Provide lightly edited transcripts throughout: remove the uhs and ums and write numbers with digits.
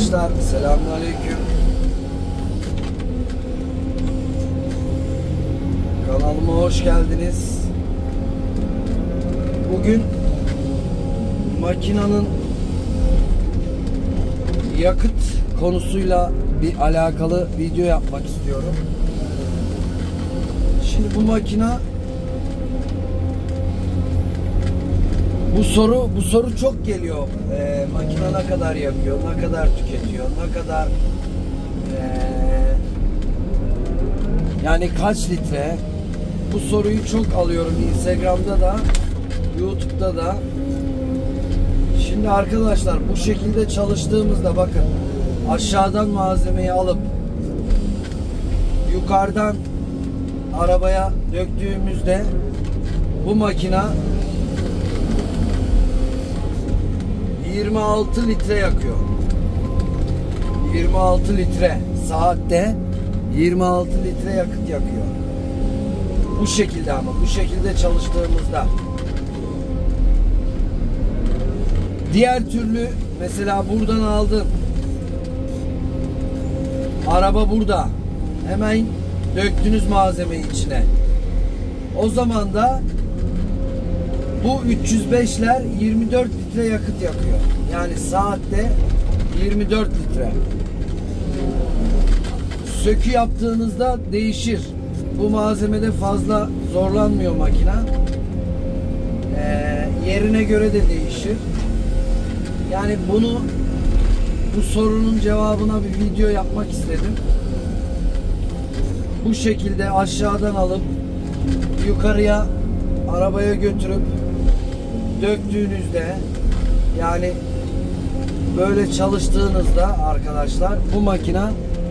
Arkadaşlar selamünaleyküm. Kanalıma hoş geldiniz. Bugün makinenin yakıt konusuyla bir alakalı video yapmak istiyorum. Şimdi bu makine, bu soru çok geliyor. Makine ne kadar yakıyor, ne kadar tüketiyor, ne kadar yani kaç litre? Bu soruyu çok alıyorum Instagram'da da, YouTube'da da. Şimdi arkadaşlar bu şekilde çalıştığımızda bakın, aşağıdan malzemeyi alıp yukarıdan arabaya döktüğümüzde bu makine 26 litre yakıyor. 26 litre saatte 26 litre yakıt yakıyor. Bu şekilde, ama bu şekilde çalıştığımızda. Diğer türlü mesela buradan aldın, araba burada, hemen döktünüz malzemeyi içine, o zaman da bu 305'ler 24 litre yakıt yakıyor. Yani saatte 24 litre. Sökü yaptığınızda değişir. Bu malzemede fazla zorlanmıyor makine. Yerine göre de değişir. Yani bu sorunun cevabına bir video yapmak istedim. Bu şekilde aşağıdan alıp yukarıya arabaya götürüp döktüğünüzde, yani böyle çalıştığınızda arkadaşlar, bu makine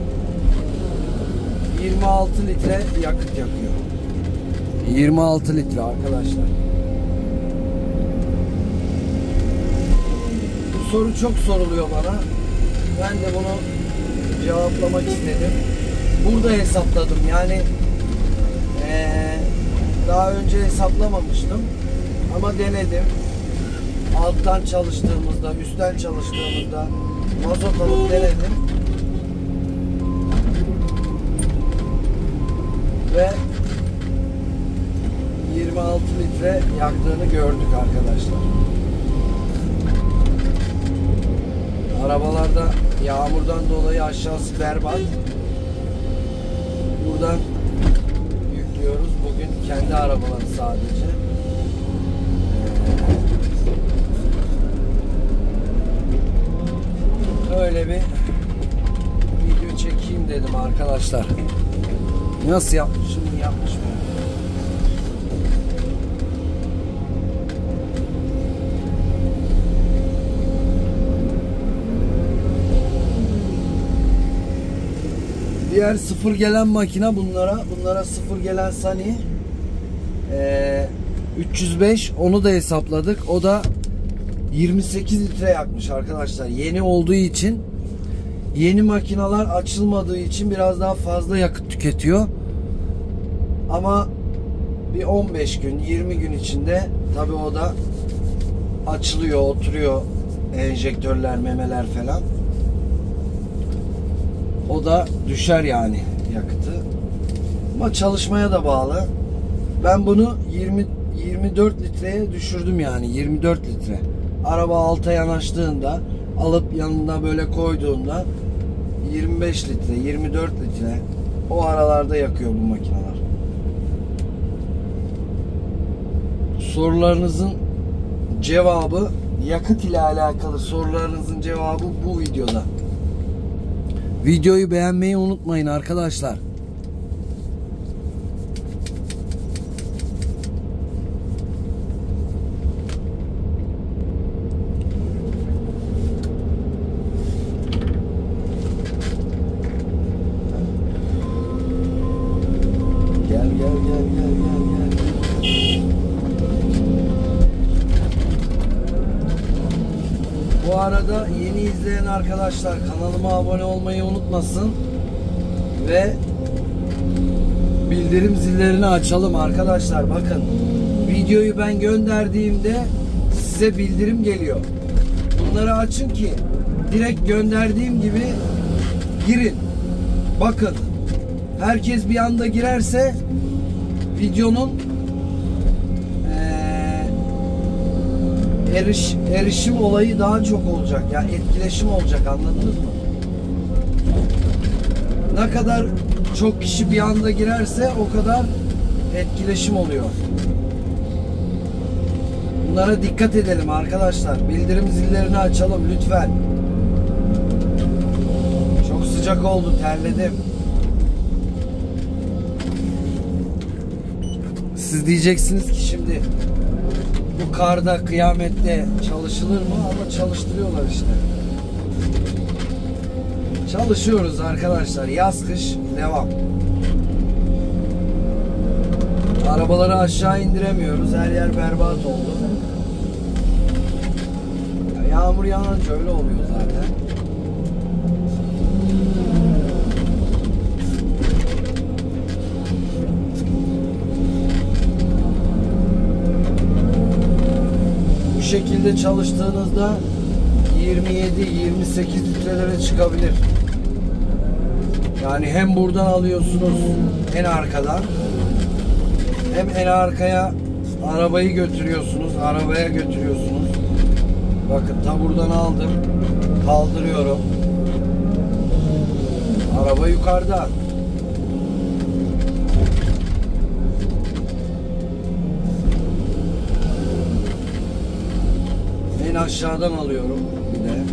26 litre yakıt yakıyor. 26 litre arkadaşlar. Bu soru çok soruluyor bana. Ben de bunu cevaplamak istedim. Burada hesapladım. Yani daha önce hesaplamamıştım ama denedim. Alttan çalıştığımızda, üstten çalıştığımızda mazot alıp denedim. Ve 26 litre yaktığını gördük arkadaşlar. Arabalarda yağmurdan dolayı aşağısı berbat. Buradan yüklüyoruz. Bugün kendi arabaları sadece. Öyle bir video çekeyim dedim arkadaşlar. Nasıl yapmışım, yapmış mı? Diğer sıfır gelen makine bunlara sıfır gelen Sani 305, onu da hesapladık. O da 28 litre yakmış arkadaşlar. Yeni olduğu için, yeni makineler açılmadığı için biraz daha fazla yakıt tüketiyor. Ama bir 15 gün, 20 gün içinde tabii o da açılıyor, oturuyor enjektörler, memeler falan. O da düşer yani yakıtı. Ama çalışmaya da bağlı. Ben bunu 24 litreye düşürdüm, yani 24 litre. Araba alta yanaştığında, alıp yanına böyle koyduğunda 25 litre, 24 litre o aralarda yakıyor bu makineler. Sorularınızın cevabı, yakıt ile alakalı sorularınızın cevabı bu videoda. Videoyu beğenmeyi unutmayın arkadaşlar. Gel. Bu arada yeni izleyen arkadaşlar kanalıma abone olmayı unutmasın ve bildirim zillerini açalım arkadaşlar. Bakın, videoyu ben gönderdiğimde size bildirim geliyor. Bunları açın ki direkt gönderdiğim gibi girin. Bakın. Herkes bir anda girerse videonun erişim olayı daha çok olacak. Yani etkileşim olacak, anladınız mı? Ne kadar çok kişi bir anda girerse o kadar etkileşim oluyor. Bunlara dikkat edelim arkadaşlar. Bildirim zillerini açalım lütfen. Çok sıcak oldu, terledim. Siz diyeceksiniz ki şimdi bu karda, kıyamette çalışılır mı? Ama çalıştırıyorlar işte. Çalışıyoruz arkadaşlar. Yaz kış devam. Arabaları aşağı indiremiyoruz. Her yer berbat oldu. Yağmur yağınca öyle oluyor zaten. Bu şekilde çalıştığınızda 27-28 litrelere çıkabilir. Yani hem buradan alıyorsunuz en arkadan, hem en arkaya arabayı götürüyorsunuz, arabaya götürüyorsunuz. Bakın ta buradan aldım, kaldırıyorum. Araba yukarıda. En aşağıdan alıyorum bir de.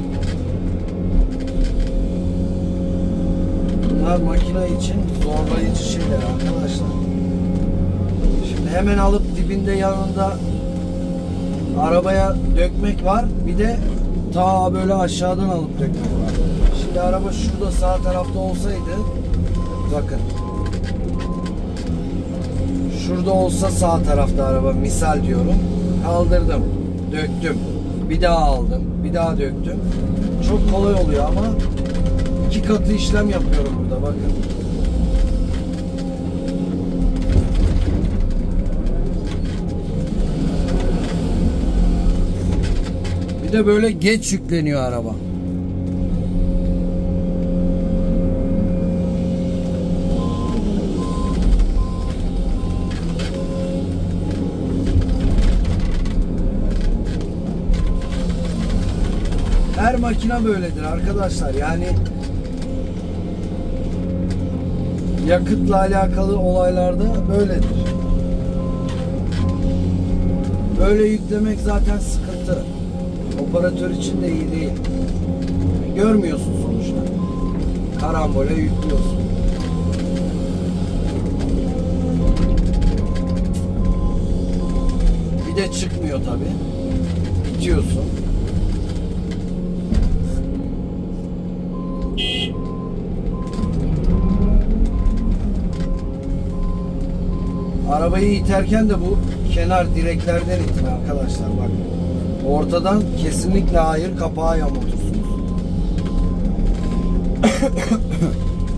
Bunlar makine için zorlayıcı şeyler arkadaşlar. Şimdi hemen alıp dibinde yanında arabaya dökmek var. Bir de ta böyle aşağıdan alıp dökmek var. Şimdi araba şurada sağ tarafta olsaydı, bakın. Şurada olsa sağ tarafta araba, misal diyorum. Kaldırdım, döktüm. Bir daha aldım, bir daha döktüm. Çok kolay oluyor ama 2 katı işlem yapıyorum burada, bakın. Bir de böyle geç yükleniyor araba. Her makine böyledir arkadaşlar. Yani yakıtla alakalı olaylarda böyledir. Böyle yüklemek zaten sıkıntı. Operatör için de iyi değil. Görmüyorsun sonuçta. Karambole yüklüyorsun. Bir de çıkmıyor tabi. Bitiyorsun. Arabayı iterken de bu kenar direklerden itin arkadaşlar, bak. Ortadan kesinlikle hayır, kapağı yamultursunuz.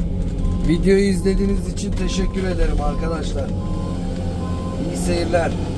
Videoyu izlediğiniz için teşekkür ederim arkadaşlar. İyi seyirler.